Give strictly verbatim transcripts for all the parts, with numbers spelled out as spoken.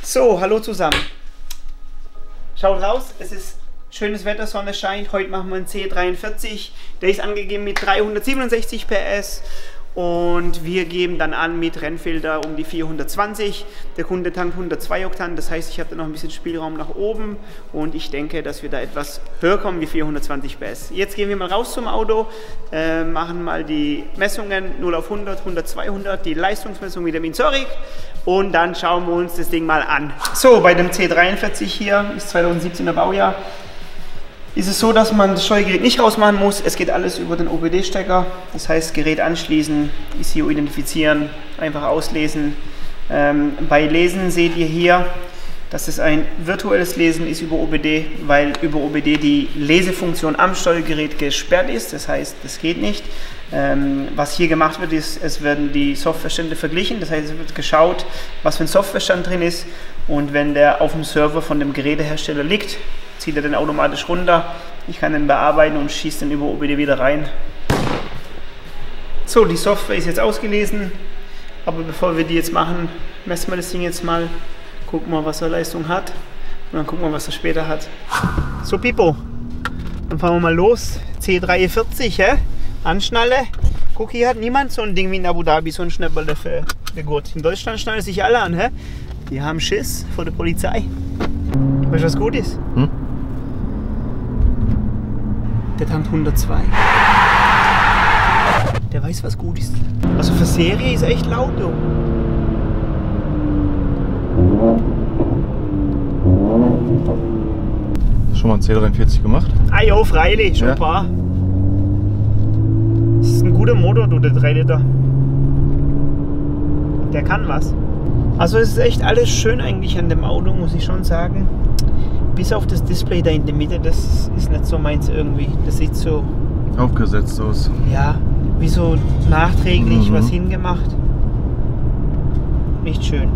So, hallo zusammen. Schaut raus, es ist schönes Wetter, Sonne scheint. Heute machen wir einen C dreiundvierzig. Der ist angegeben mit dreihundertsiebenundsechzig P S. Und wir geben dann an mit Rennfilter um die vierhundertzwanzig. Der Kunde tankt hundertzwei Oktan, das heißt, ich habe da noch ein bisschen Spielraum nach oben. Und ich denke, dass wir da etwas höher kommen wie vierhundertzwanzig P S. Jetzt gehen wir mal raus zum Auto, äh, machen mal die Messungen null auf hundert, hundert, zweihundert, die Leistungsmessung mit dem Insorik. Und dann schauen wir uns das Ding mal an. So, bei dem C dreiundvierzig hier, ist zweitausendsiebzehner Baujahr, ist es so, dass man das Steuergerät nicht rausmachen muss. Es geht alles über den O B D-Stecker. Das heißt, Gerät anschließen, E C U identifizieren, einfach auslesen. Ähm, bei Lesen seht ihr hier, dass es ein virtuelles Lesen ist über O B D, weil über O B D die Lesefunktion am Steuergerät gesperrt ist. Das heißt, das geht nicht. Ähm, was hier gemacht wird, ist, es werden die Softwarestände verglichen. Das heißt, es wird geschaut, was für ein Softwarestand drin ist. Und wenn der auf dem Server von dem Gerätehersteller liegt, zieht er den automatisch runter. Ich kann den bearbeiten und schieße den über O B D wieder rein. So, die Software ist jetzt ausgelesen. Aber bevor wir die jetzt machen, messen wir das Ding jetzt mal. Gucken wir, was er Leistung hat. Und dann gucken wir, was er später hat. So, Pipo. Dann fahren wir mal los. C dreiundvierzig, hä? Anschnalle. Guck, hier hat niemand so ein Ding wie in Abu Dhabi, so ein Schnäpperle für den Gurt. In Deutschland schnallen sich alle an, hä? Die haben Schiss vor der Polizei. Weißt du, was gut ist? Hm? Der tankt hundertzwei. Der weiß, was gut ist. Also für Serie ist echt laut, du. Schon mal ein C dreiundvierzig gemacht? Ah jo, freilich, schon ja. Ein paar. Das ist ein guter Motor, du, der drei Liter. Der kann was. Also es ist echt alles schön eigentlich an dem Auto, muss ich schon sagen. Bis auf das Display da in der Mitte, das ist nicht so meins irgendwie. Das sieht so aufgesetzt aus. Ja, wie so nachträglich mhm. was hingemacht. Nicht schön.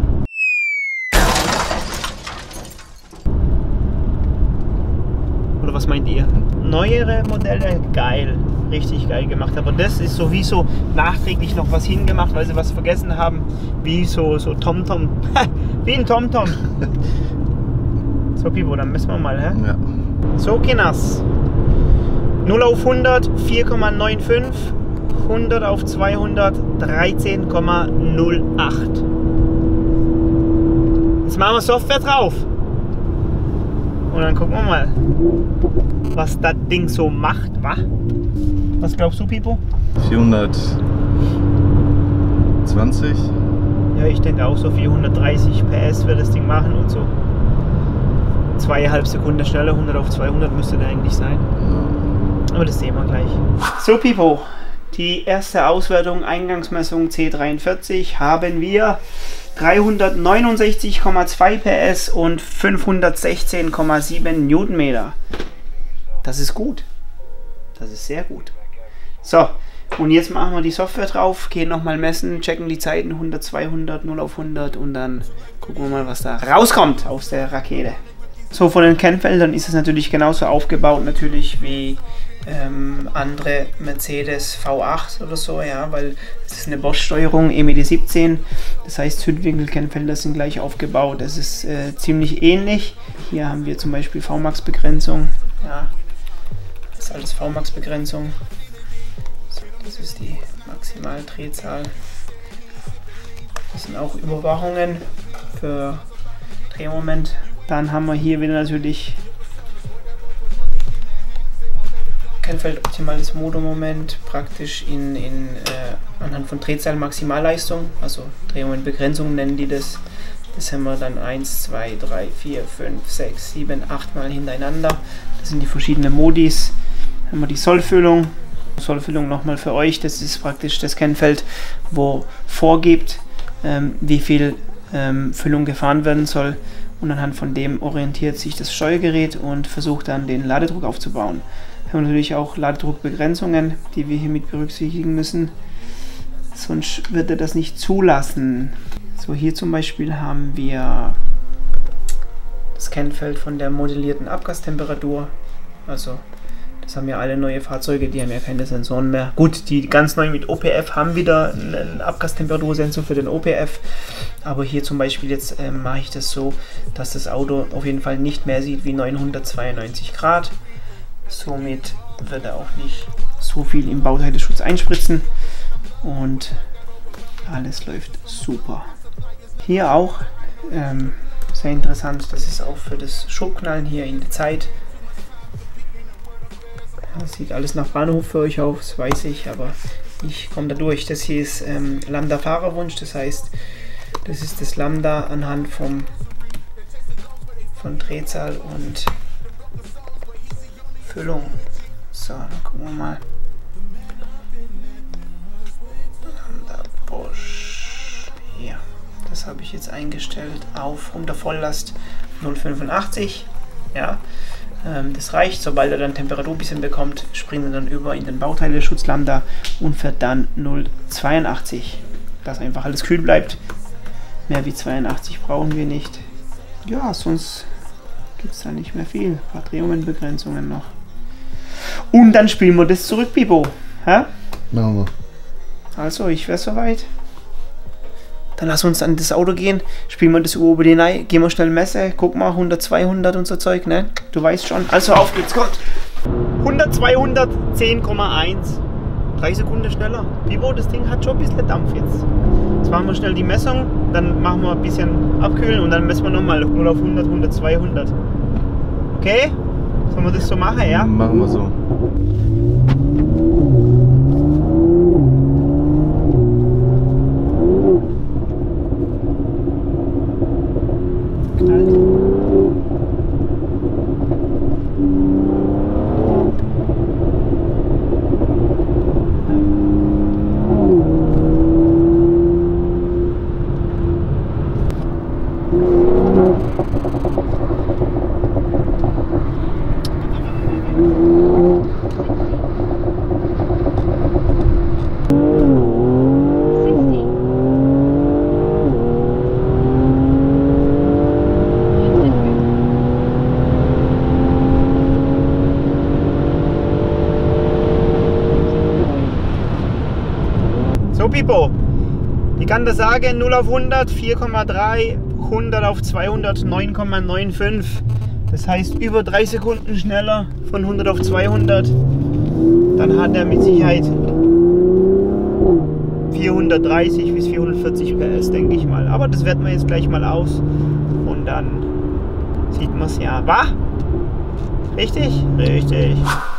Oder was meint ihr? Neuere Modelle, geil. Richtig geil gemacht, aber das ist sowieso nachträglich noch was hingemacht, weil sie was vergessen haben, wie so so TomTom, wie ein TomTom. So, Pipo, dann messen wir mal, hä? Ja. So, Kinders. null auf hundert, vier Komma fünfundneunzig, hundert auf zweihundert, dreizehn Komma null acht. Jetzt machen wir Software drauf. Und dann gucken wir mal, was das Ding so macht, wa? Was glaubst du, Pipo? vierhundertzwanzig. Ja, ich denke auch so vierhundertdreißig P S wird das Ding machen und so. Zweieinhalb Sekunden schneller, hundert auf zweihundert müsste der eigentlich sein. Aber das sehen wir gleich. So, Pipo, die erste Auswertung, Eingangsmessung C dreiundvierzig, haben wir dreihundertneunundsechzig Komma zwei P S und fünfhundertsechzehn Komma sieben Newtonmeter. Das ist gut. Das ist sehr gut. So, und jetzt machen wir die Software drauf, gehen nochmal messen, checken die Zeiten hundert, zweihundert, null auf hundert und dann gucken wir mal, was da rauskommt aus der Rakete. So, von den Kennfeldern ist es natürlich genauso aufgebaut natürlich wie ähm, andere Mercedes V acht oder so, ja, weil es ist eine Bosch-Steuerung, E M D siebzehn, das heißt Zündwinkel-Kennfelder sind gleich aufgebaut, das ist äh, ziemlich ähnlich. Hier haben wir zum Beispiel V Max-Begrenzung, ja, das ist alles V Max-Begrenzung. So, das ist die Maximaldrehzahl. Das sind auch Überwachungen für Drehmoment. Dann haben wir hier wieder natürlich Kennfeld optimales Motormoment, praktisch in, in, äh, anhand von Drehzahl Maximalleistung, also Drehmomentbegrenzung nennen die das. Das haben wir dann eins, zwei, drei, vier, fünf, sechs, sieben, acht Mal hintereinander. Das sind die verschiedenen Modis. Dann haben wir die Sollfüllung. Sollfüllung nochmal für euch, das ist praktisch das Kennfeld, wo vorgibt, ähm, wie viel ähm, Füllung gefahren werden soll. Und anhand von dem orientiert sich das Steuergerät und versucht dann den Ladedruck aufzubauen. Wir haben natürlich auch Ladedruckbegrenzungen, die wir hier mit berücksichtigen müssen. Sonst wird er das nicht zulassen. So, hier zum Beispiel haben wir das Kennfeld von der modellierten Abgastemperatur. Also Das haben ja alle neue Fahrzeuge, die haben ja keine Sensoren mehr. Gut, die ganz neu mit O P F haben wieder einen Abgasttemperatursensor für den O P F. Aber hier zum Beispiel jetzt äh, mache ich das so, dass das Auto auf jeden Fall nicht mehr sieht wie neunhundertzweiundneunzig Grad. Somit wird er auch nicht so viel im Bauteilschutz einspritzen. Und alles läuft super. Hier auch ähm, sehr interessant, das ist auch für das Schubknallen hier in der Zeit. Das sieht alles nach Bahnhof für euch aus, weiß ich, aber ich komme da durch. Das hier ist ähm, Lambda Fahrerwunsch, das heißt, das ist das Lambda anhand vom, von Drehzahl und Füllung. So, dann gucken wir mal. Lambda Bosch. Hier, das habe ich jetzt eingestellt auf unter Volllast null Komma fünfundachtzig. Ja. Das reicht, sobald er dann Temperatur ein bisschen bekommt, springt er dann über in den Bauteileschutz Lambda und fährt dann null Komma zweiundachtzig. Dass einfach alles kühl bleibt. Mehr wie zweiundachtzig brauchen wir nicht. Ja, sonst gibt es da nicht mehr viel. Ein paar Drehmomentbegrenzungen noch. Und dann spielen wir das zurück, Pipo. Hä? Machen wir. Also, ich wäre soweit. Dann lass uns an das Auto gehen, spielen wir das über die Nei, gehen wir schnell Messe, guck mal, hundert, zweihundert und so Zeug, ne? Du weißt schon. Also auf geht's, kommt! hundert, zweihundert, zehn Komma eins. drei Sekunden schneller. Pipo, das Ding hat schon ein bisschen Dampf jetzt. Jetzt machen wir schnell die Messung, dann machen wir ein bisschen abkühlen und dann messen wir nochmal null auf hundert, hundert, zweihundert. Okay? Sollen wir das so machen, ja? Machen wir so. So, Pipo, ich kann das sagen, null auf hundert, vier Komma drei, hundert auf zweihundert, neun Komma fünfundneunzig. Das heißt über drei Sekunden schneller von hundert auf zweihundert. Dann hat er mit Sicherheit vierhundertdreißig bis vierhundertvierzig P S, denke ich mal. Aber das werten wir jetzt gleich mal aus und dann sieht man es ja. War? Richtig? Richtig.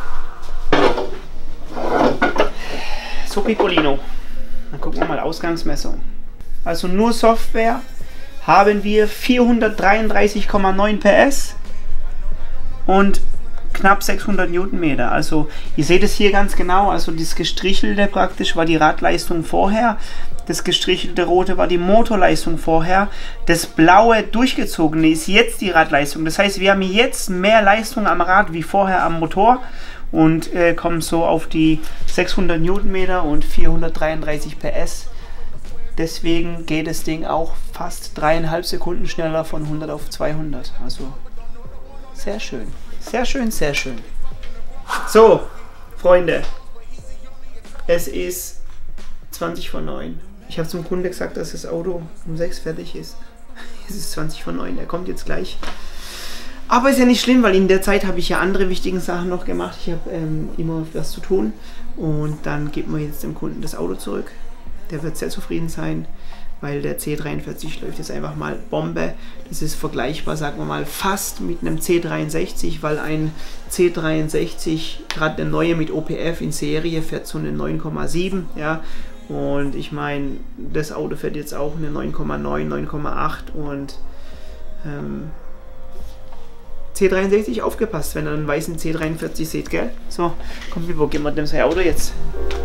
So, Pipolino. Dann gucken wir mal Ausgangsmessung. Also nur Software haben wir vierhundertdreiunddreißig Komma neun P S und knapp sechshundert Newtonmeter. Also ihr seht es hier ganz genau, also das gestrichelte praktisch war die Radleistung vorher, das gestrichelte rote war die Motorleistung vorher, das blaue durchgezogene ist jetzt die Radleistung. Das heißt, wir haben jetzt mehr Leistung am Rad wie vorher am Motor und äh, kommen so auf die sechshundert Newtonmeter und vierhundertdreiunddreißig P S. Deswegen geht das Ding auch fast dreieinhalb Sekunden schneller von hundert auf zweihundert. Also sehr schön. Sehr schön, sehr schön. So, Freunde. Es ist zwanzig vor neun. Ich habe zum Kunde gesagt, dass das Auto um sechs fertig ist. Es ist zwanzig vor neun. Er kommt jetzt gleich. Aber ist ja nicht schlimm, weil in der Zeit habe ich ja andere wichtige Sachen noch gemacht. Ich habe ähm, immer was zu tun. Und dann geben wir jetzt dem Kunden das Auto zurück. Der wird sehr zufrieden sein, weil der C dreiundvierzig läuft jetzt einfach mal Bombe. Das ist vergleichbar, sagen wir mal, fast mit einem C dreiundsechzig, weil ein C dreiundsechzig, gerade der neue mit O P F in Serie, fährt so eine neun Komma sieben. Ja? Und ich meine, das Auto fährt jetzt auch eine neun Komma neun, neun Komma acht und ähm, C dreiundsechzig aufgepasst, wenn ihr einen weißen C dreiundvierzig seht, gell? So, komm, wir gehen wir dem sein Auto jetzt.